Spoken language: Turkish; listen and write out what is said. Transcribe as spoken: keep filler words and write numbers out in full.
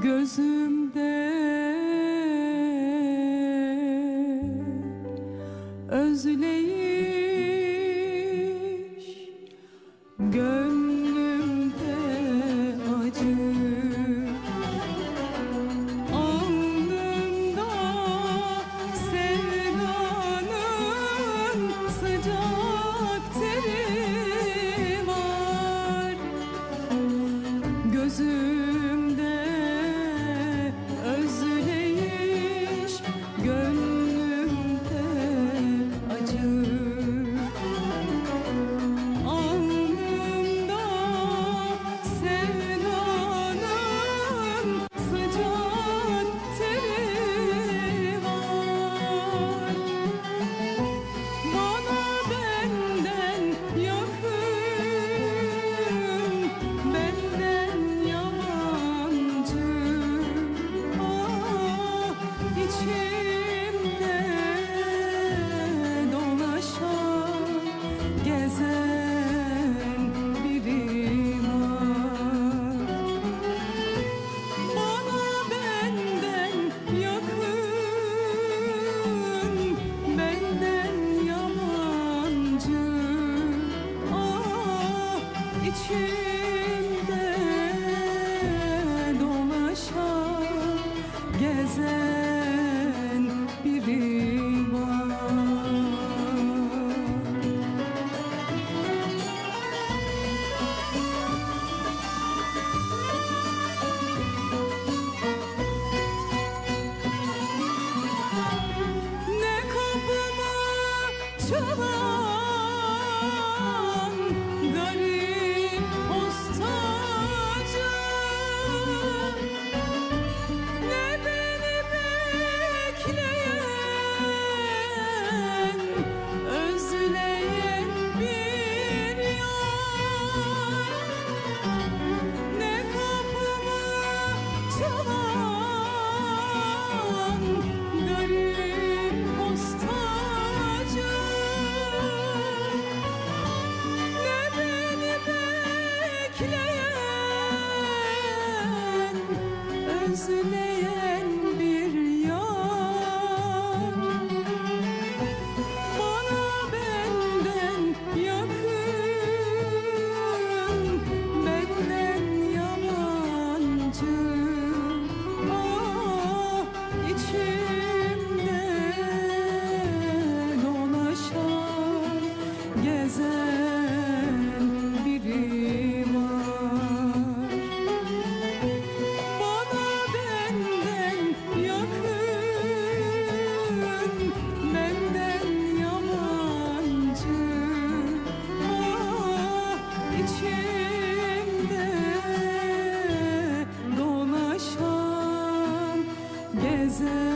Gözümde özleyiş, gönlümde acı, alnımda sevdanın sıcak teri var. Gözümde özleyiş, gönlümde acı, alnımda sevdanın sıcak teri var. Bana benden yakın, benden yabancı, ah içimde dolaşan, gezen biri var. Bana benden yakın, benden yabancı, ah içimde dolaşan, gezen biri var. Ne kapımı çalan garip postacı, ne beni bekleyen, özleyen bir yar. Ne kapımı çalan garip postacı, ne beni bekleyen, özleyen bir yar. Bana benden yakın, benden yabancı, ah içimde dolaşan, gezen biri var. Bana benden yakın, benden yabancı, ah içimde dolaşan, gezen